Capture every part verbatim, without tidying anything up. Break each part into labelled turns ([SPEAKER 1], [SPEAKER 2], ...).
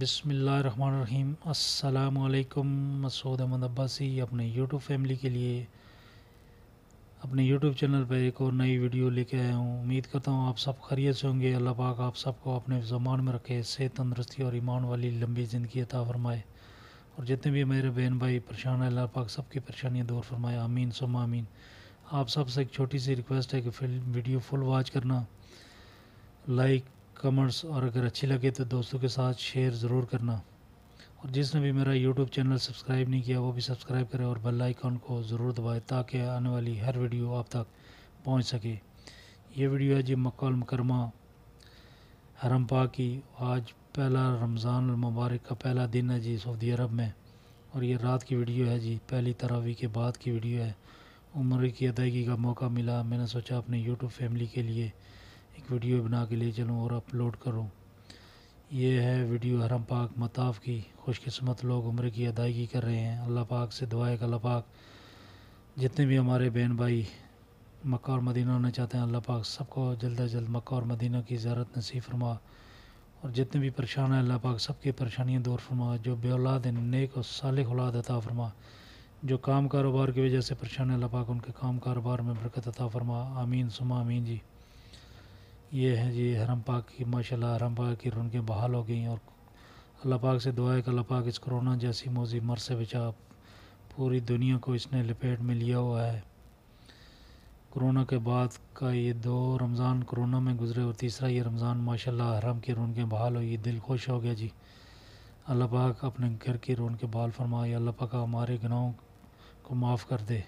[SPEAKER 1] بسم اللہ الرحمن الرحیم۔ السلام علیکم۔ مسعود احمد عباسی اپنے یوٹیوب فیملی کے لیے اپنے یوٹیوب چینل پہ ایک اور نئی ویڈیو لے کے آیا ہوں۔ امید کرتا ہوں آپ سب خیریت سے ہوں گے۔ اللہ پاک آپ سب کو اپنے زمان میں رکھے، صحت، تندرستی اور ایمان والی لمبی زندگی عطا فرمائے، اور جتنے بھی میرے بہن بھائی پریشان ہیں اللہ پاک سب کی پریشانیاں دور فرمائے، آمین ثم آمین۔ آپ سب سے ایک چھوٹی سی ریکویسٹ ہے کہ ویڈیو فل واچ کرنا، لائک، کمنٹس، اور اگر اچھی لگے تو دوستوں کے ساتھ شیئر ضرور کرنا، اور جس نے بھی میرا یوٹیوب چینل سبسکرائب نہیں کیا وہ بھی سبسکرائب کرے اور بیل آئیکن کو ضرور دبائے تاکہ آنے والی ہر ویڈیو آپ تک پہنچ سکے۔ یہ ویڈیو ہے جی مکہ المکرمہ حرم پاک کی۔ آج پہلا رمضان المبارک کا پہلا دن ہے جی سعودی عرب میں، اور یہ رات کی ویڈیو ہے جی، پہلی تراویح کے بعد کی ویڈیو ہے۔ عمرے کی ادائیگی کا موقع ملا، میں نے سوچا اپنے یوٹیوب فیملی کے لیے ایک ویڈیو بنا کے لے چلوں اور اپلوڈ کروں۔ یہ ہے ویڈیو حرم پاک مطاف کی۔ خوش قسمت لوگ عمرے کی ادائیگی کر رہے ہیں۔ اللہ پاک سے دعا ہے کہ اللہ پاک جتنے بھی ہمارے بہن بھائی مکہ اور مدینہ ہونا چاہتے ہیں اللہ پاک سب کو جلد از جلد مکہ اور مدینہ کی زیارت نصیب فرما، اور جتنے بھی پریشان ہیں اللہ پاک سب کی پریشانیاں دور فرما، جو بے اولاد ہیں نیک اور صالح اولاد عطا فرما، جو کام کاروبار کی وجہ سے پریشان ہیں اللہ پاک ان کے کام کاروبار میں برکت عطا فرما، آمین ثم آمین جی۔ یہ ہے جی حرم پاک کی، ماشاءاللہ حرم پاک کی رونقیں بحال ہو گئیں، اور اللہ پاک سے دعا ہے کہ اللہ پاک اس کرونا جیسی موذی مر سے بچا۔ پوری دنیا کو اس نے لپیٹ میں لیا ہوا ہے۔ کرونا کے بعد کا یہ دو رمضان کرونا میں گزرے، اور تیسرا یہ رمضان ماشاءاللہ حرم کی رونقیں بحال ہوئی، دل خوش ہو گیا جی۔ اللہ پاک اپنے گھر کی رونقیں بحال فرمائے، اللہ پاک ہمارے گناہوں کو معاف کر دے۔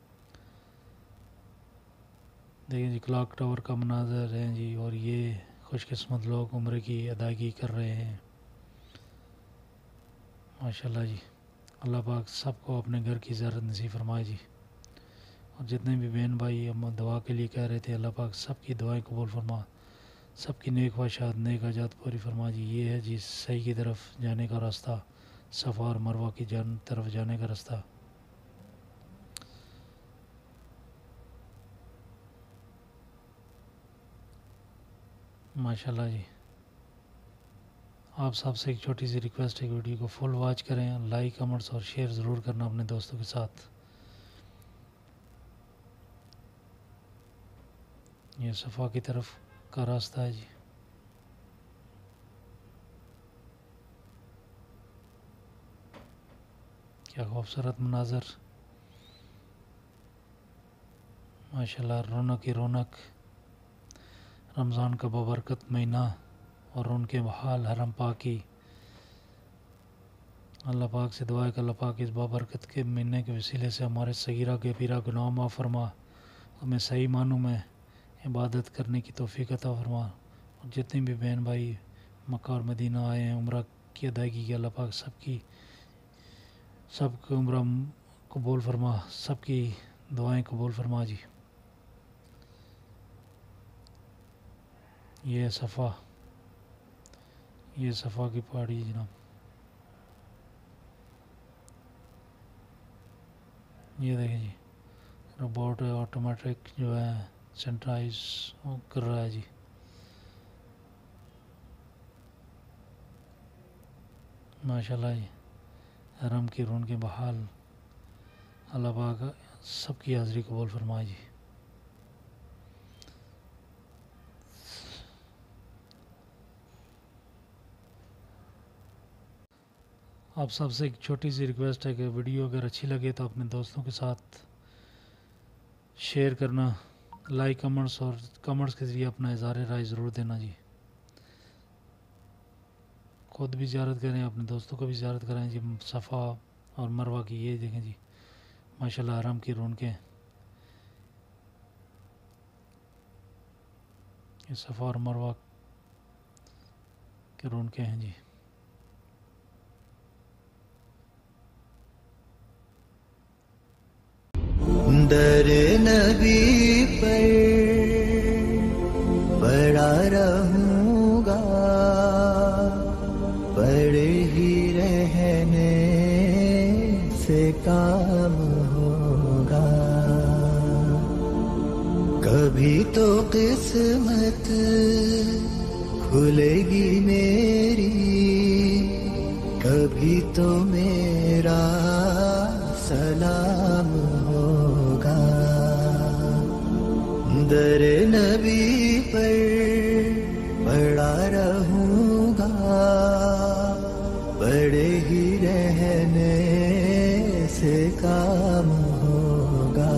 [SPEAKER 1] دیکھیں جی کلاک ٹاور کا مناظر ہے جی، اور یہ خوش قسمت لوگ عمرے کی ادائیگی کر رہے ہیں ماشاءاللہ جی۔ اللہ پاک سب کو اپنے گھر کی زیارت نصیب فرمائے جی، اور جتنے بھی بہن بھائی ہم دعا کے لیے کہہ رہے تھے اللہ پاک سب کی دعائیں قبول فرما، سب کی نیک خواہشات نیک حاجات پوری فرما جی۔ یہ ہے جی صحیح کی طرف جانے کا راستہ، صفا اور مروہ کی جان طرف جانے کا راستہ۔ ماشاءاللہ جی، آپ سب سے ایک چھوٹی سی ریکویسٹ ہے کہ ویڈیو کو فل واچ کریں، لائک، کمنٹس اور شیئر ضرور کرنا اپنے دوستوں کے ساتھ۔ یہ صفا کی طرف کا راستہ ہے جی۔ کیا خوبصورت مناظر، ماشاءاللہ رونق کی رونق، رمضان کا بابرکت مہینہ اور ان کے بحال حرم پاک کی۔ اللہ پاک سے دعا ہے کہ اللہ پاک اس بابرکت کے مہینے کے وسیلے سے ہمارے صغیرہ کے پیرا گناہ معاف فرما، ہمیں صحیح معنوں میں عبادت کرنے کی توفیق عطا فرما، اور جتنے بھی بہن بھائی مکہ اور مدینہ آئے ہیں عمرہ کی ادائیگی کی اللہ پاک سب کی سب کو عمرہ قبول فرما، سب کی دعائیں قبول فرما جی۔ یہ صفا، یہ صفا کی پہاڑی جناب، یہ دیکھیں جی روبوٹ آٹومیٹک جو ہے سینٹرائز کر رہا ہے جی۔ ماشاءاللہ جی حرم کی رونقیں بحال، اللہ پاک سب کی حاضری قبول فرمائے جی۔ آپ سب سے ایک چھوٹی سی ریکویسٹ ہے کہ ویڈیو اگر اچھی لگے تو اپنے دوستوں کے ساتھ شیئر کرنا، لائک، کمنٹس اور کمنٹس کے ذریعے اپنا اظہار رائے ضرور دینا جی۔ خود بھی زیارت کریں، اپنے دوستوں کو بھی زیارت کریں جی صفا اور مروہ کی۔ یہ دیکھیں جی ماشاءاللہ حرم کی رونقیں، یہ صفا اور مروہ کی رونقیں ہیں جی۔
[SPEAKER 2] در نبی پر بڑا رہوں گا، بڑے ہی رہنے سے کام ہوگا، کبھی تو قسمت کھلے گی میری کبھی تو میرا سلام ہوگا. در نبی پر پڑا رہوں گا پڑے ہی رہنے سے کام ہوگا.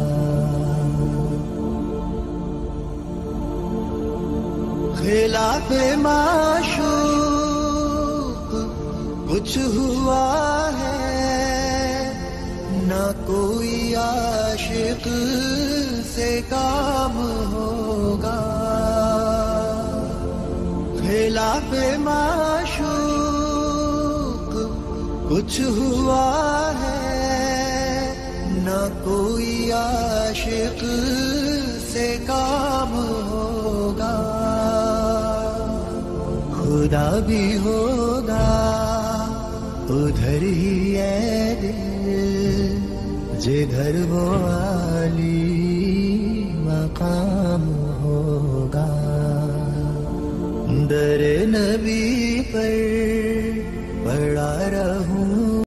[SPEAKER 2] خلاف معشوق کچھ ہوا ہے نہ کوئی عاشق سے کام ہوگا. خلاف معشوق کچھ ہوا ہے نہ کوئی عاشق سے کام ہوگا. خدا بھی ہوگا ادھر ہی ہے دل جدھر وہ عالی مقام ہوگا. در نبی پر پڑا رہوں